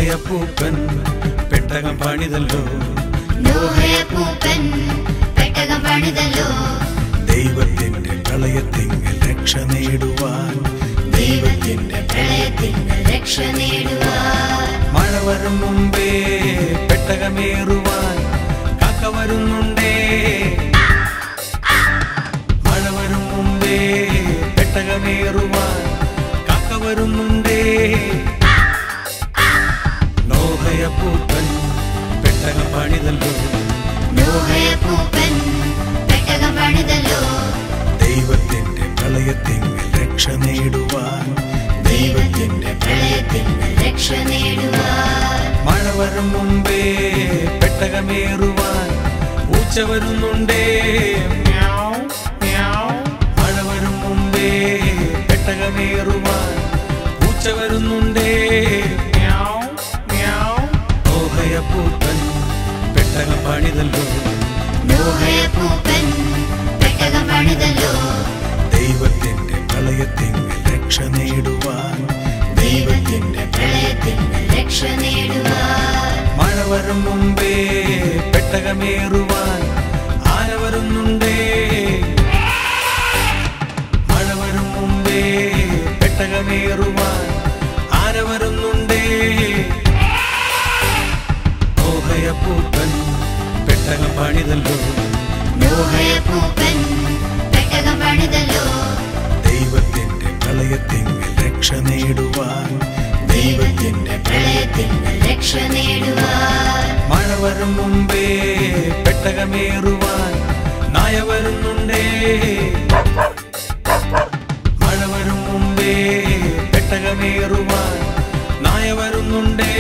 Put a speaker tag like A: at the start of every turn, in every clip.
A: നോഹയപ്പൂപ്പൻ പെട്ടകം പണിതല്ലോ,
B: നോഹയപ്പൂപ്പൻ പെട്ടകം പണിതല്ലോ.
A: ദൈവത്തിന്റെ പ്രളയത്തിങ്കൽ രക്ഷ നേടുവാൻ,
B: ദൈവത്തിന്റെ പ്രളയത്തിങ്കൽ രക്ഷ നേടുവാൻ.
A: മഴ വരും മുമ്പേ പെട്ടകമേറുവാൻ കാക്ക വരുന്നുണ്ടേ. മഴ വരും മുമ്പേ പെട്ടകമേറുവാൻ കാക്ക വരുന്നുണ്ടേ. നോഹയപ്പൂപ്പൻ പെട്ടകം പണിതല്ലോ,
B: നോഹയപ്പൂപ്പൻ പെട്ടകം പണിതല്ലോ.
A: ദൈവത്തിന്റെ പ്രളയത്തിങ്കൽ രക്ഷ നേടുവാൻ,
B: ദൈവത്തിന്റെ പ്രളയത്തിങ്കൽ രക്ഷ നേടുവാൻ.
A: മഴ വരും മുമ്പേ പെട്ടകമേറുവാൻ പൂച്ച വരുന്നുണ്ടേ. മഴ വരും മുമ്പേ പെട്ടകമേറുവാൻ പൂച്ച വരുന്നുണ്ടേ. നോഹയപ്പൂപ്പൻ പെട്ടകം പണിതല്ലോ,
B: നോഹയപ്പൂപ്പൻ പെട്ടകം പണിതല്ലോ.
A: ദൈവത്തിന്റെ പ്രളയത്തിങ്കൽ രക്ഷ നേടുവാൻ,
B: ദൈവത്തിന്റെ പ്രളയത്തിങ്കൽ രക്ഷ നേടുവാൻ.
A: മഴ വരും മുമ്പേ പെട്ടകമേറുവാൻ ആന വരുന്നുണ്ടേ. മഴ വരും മുമ്പേ പെട്ടകമേറുവാൻ ആന വരുന്നുണ്ടേ. നോഹയപ്പൂപ്പൻ പെട്ടകം പണിതല്ലോ,
B: നോഹയപ്പൂപ്പൻ പെട്ടകം പണിതല്ലോ.
A: ദൈവത്തിന്റെ പ്രളയത്തിങ്കൽ രക്ഷ നേടുവാൻ,
B: ദൈവത്തിന്റെ പ്രളയത്തിങ്കൽ രക്ഷ നേടുവാൻ.
A: മഴ വരും മുമ്പേ പെട്ടകമേറുവാൻ നായ വരുന്നുണ്ടേ. മഴ വരും മുമ്പേ പെട്ടകമേറുവാൻ നായ വരുന്നുണ്ടേ.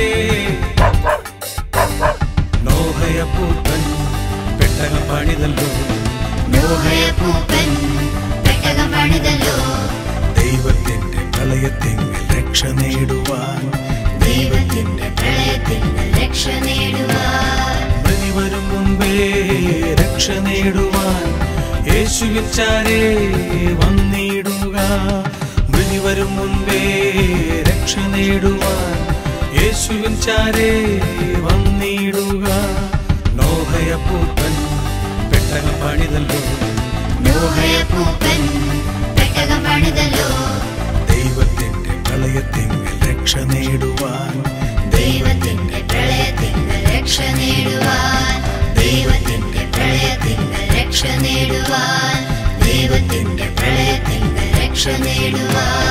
A: നോഹയപ്പൂപ്പൻ പെട്ടകം പണിതല്ലോ,
B: നോഹയപ്പൂപ്പൻ പെട്ടകം പണിതല്ലോ.
A: ദൈവത്തിന്റെ പ്രളയത്തിങ്കൽ രക്ഷ നേടുവാൻ,
B: ദൈവത്തിന്റെ പ്രളയത്തിങ്കൽ രക്ഷ നേടുവാൻ.
A: ബലി വരും മുമ്പേ രക്ഷ നേടുവാൻ യേശുവിൻ ചാരേ വന്നിടുക. ബലി വരും മുമ്പേ രക്ഷ നേടുവാൻ യേശുവിൻ ചാരേ വന്നിടുക. നോഹയപ്പൂപ്പൻ പെട്ടകം പണിതല്ലോ,
B: നോഹയപ്പൂപ്പൻ പെട്ടകം പണിതല്ലോ.
A: ദൈവത്തിന്റെ പ്രളയത്തിങ്കൽ രക്ഷ നേടുവാൻ,
B: ദൈവത്തിന്റെ പ്രളയത്തിങ്കൽ രക്ഷ നേടുവാൻ. ദൈവത്തിന്റെ പ്രളയത്തിങ്കൽ രക്ഷ നേടുവാൻ. ദൈവത്തിന്റെ പ്രളയത്തിങ്കൽ രക്ഷ നേടുവാൻ.